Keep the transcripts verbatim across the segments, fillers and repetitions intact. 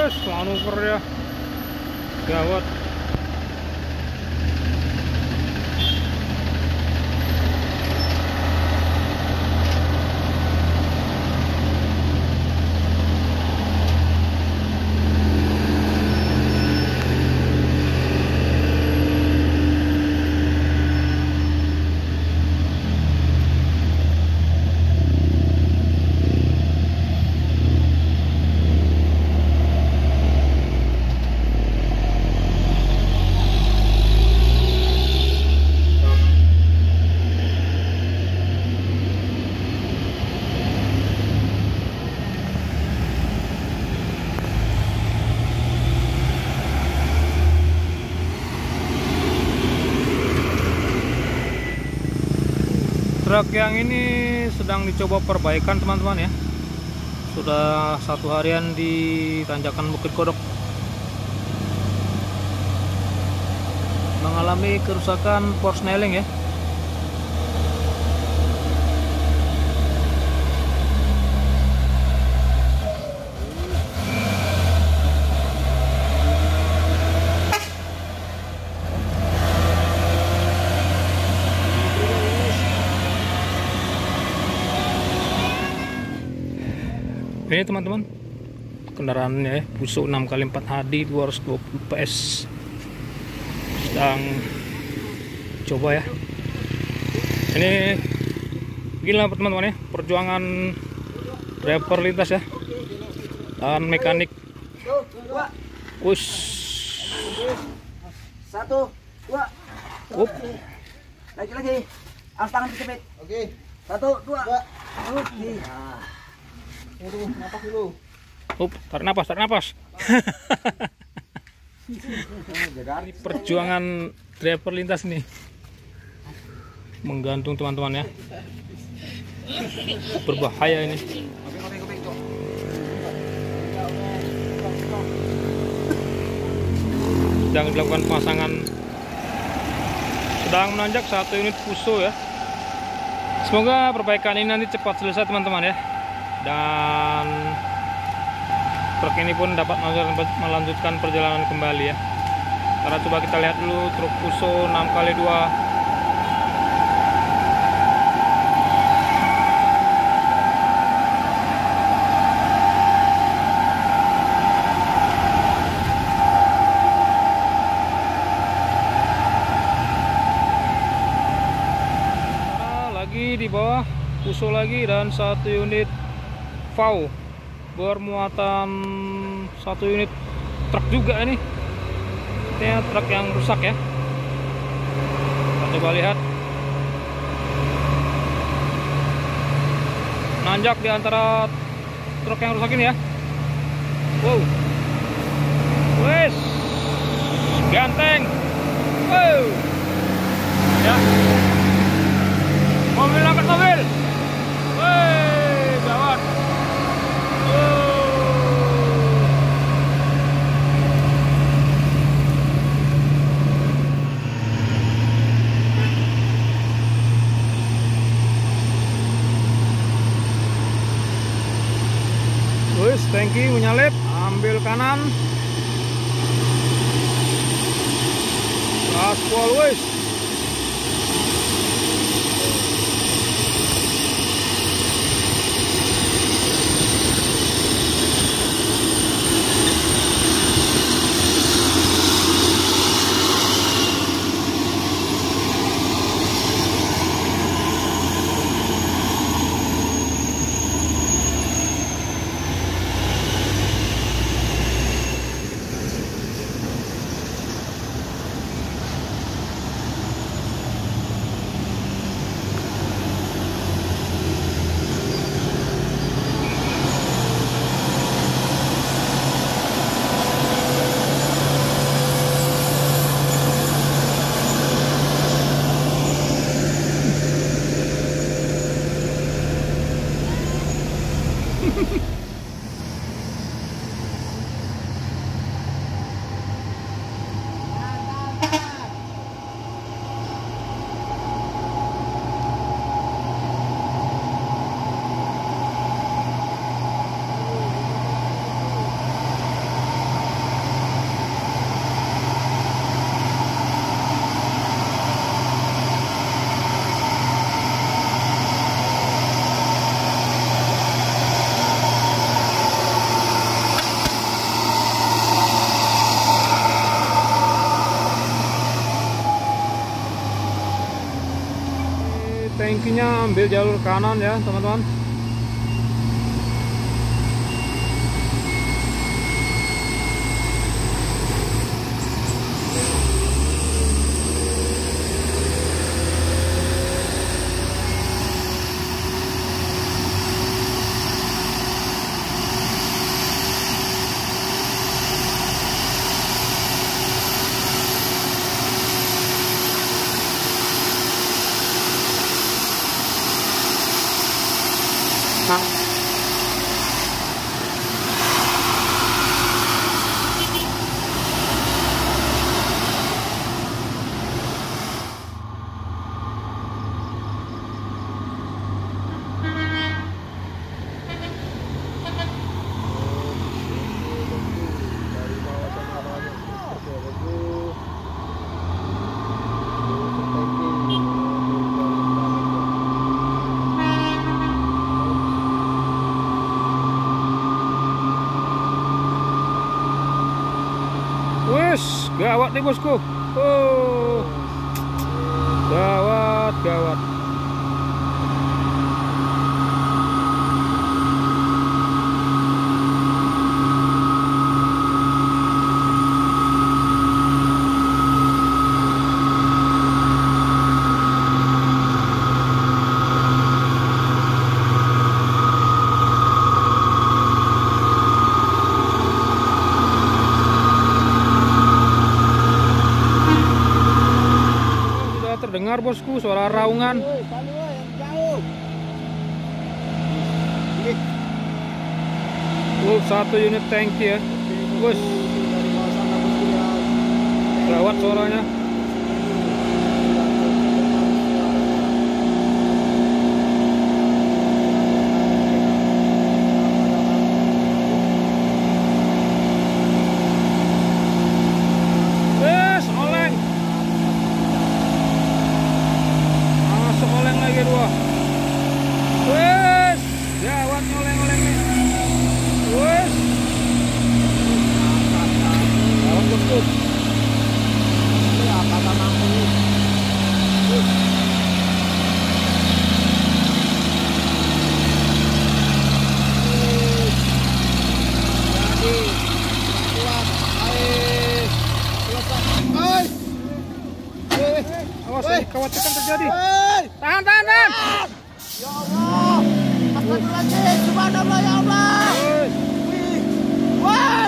Wes, manuver ya. Gawat. Truk yang ini sedang dicoba perbaikan teman-teman ya. Sudah satu harian di tanjakan Bukit Kodok, mengalami kerusakan porsneling ya. Ini teman-teman kendaraannya ya, Fuso enam kali empat H D dua ratus dua puluh P S, sedang coba ya. Ini gila teman-teman ya, perjuangan driver lintas ya dan mekanik. Us satu dua up lagi lagi alas tangan kejepit. Oke, satu dua oke. Aduh, napas dulu. up tarik napas, tarik napas. Ini perjuangan driver lintas nih, menggantung teman-teman ya, berbahaya ini. Sedang dilakukan pemasangan, sedang menanjak satu unit Fuso ya. Semoga perbaikan ini nanti cepat selesai teman-teman ya, dan truk ini pun dapat melanjutkan perjalanan kembali ya. Karena coba kita lihat dulu truk Fuso enam kali dua. Lagi di bawah Fuso lagi, dan satu unit V A W bermuatan satu unit truk juga ini. Ini truk yang rusak ya. Kita coba lihat, nanjak di antara truk yang rusak ini ya. Wow, wes ganteng. Wow ya, mobil angkat mobil. Wih, gawat. Wis, tangki menyalip, ambil kanan. Gaspol wis. tangkinya ambil jalur kanan ya teman-teman. Nah, wes gawat nih bosku. Oh, gawat gawat. Terdengar bosku suara raungan. Oh, satu unit tangki ya. Bos. Gawat suaranya. Dua. Wes, gawat nyoleng-oleng nih. Wes. Gawat bosku. Ini apa namanya ini? Jadi, kuat, air, selesai. Awas, khawatirkan terjadi. Tahan, tahan, tahan. Ya Allah. Astagfirullahaladzim. Subhanallah ya Allah. Woi.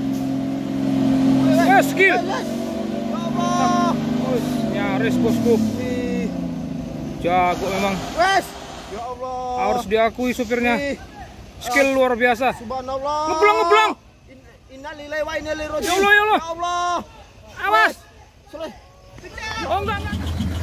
Wes, skill. Ya Allah. Wes, nyaris bosku. Jago memang. Wes. Ya Allah. Harus diakui supirnya. Skill luar biasa. Subhanallah. Ngeblong, ngeblong. Innalillahi wa inna ilaihi raji'un. Ya Allah, ya Allah. Ya Allah. Awas. Soleh. Oh, enggak, enggak.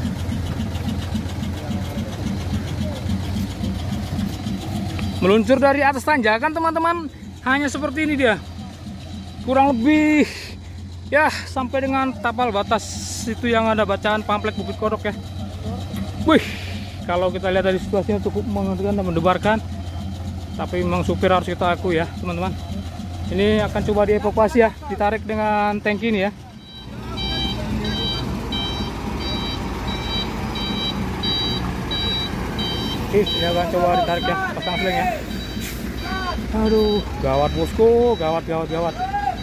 Meluncur dari atas tanjakan teman-teman, hanya seperti ini dia, kurang lebih ya sampai dengan tapal batas itu yang ada bacaan pamflet Bukit Kodok ya. Wih, kalau kita lihat dari situasinya cukup mengerikan dan mendebarkan, tapi memang supir harus kita akui ya teman-teman. Ini akan coba dievakuasi ya, ditarik dengan tangki ini ya. Oke, ini akan coba ditarik ya, pasang sling ya. Aduh, gawat bosku, gawat, gawat, gawat.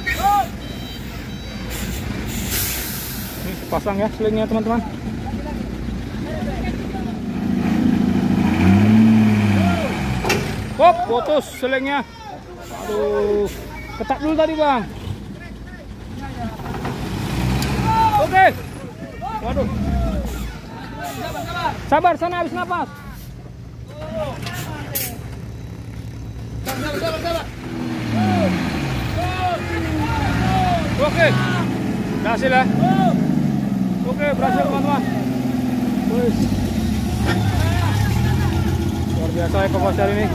Ini pasang ya slingnya teman-teman. Hop, putus slingnya. Aduh, ketak dulu tadi bang. Oke. Waduh. Sabar, sana habis napas. Oke, berhasil ya. Oke, berhasil teman-teman. Luar biasa evakuasi hari ini.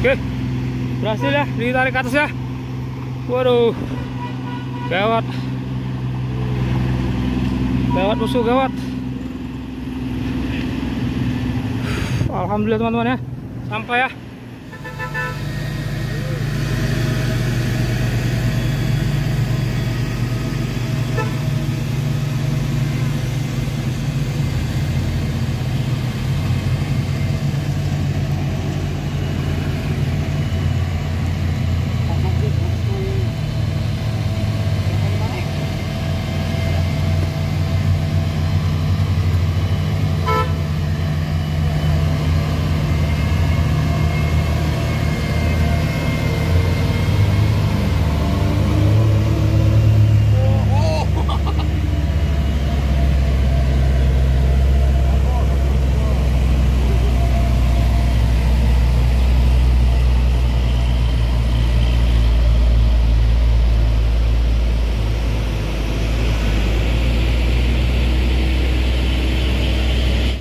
Oke, berhasil ya, ditarik ke atas ya. Waduh, gawat, gawat musuh, gawat. Alhamdulillah teman-teman ya, sampai ya.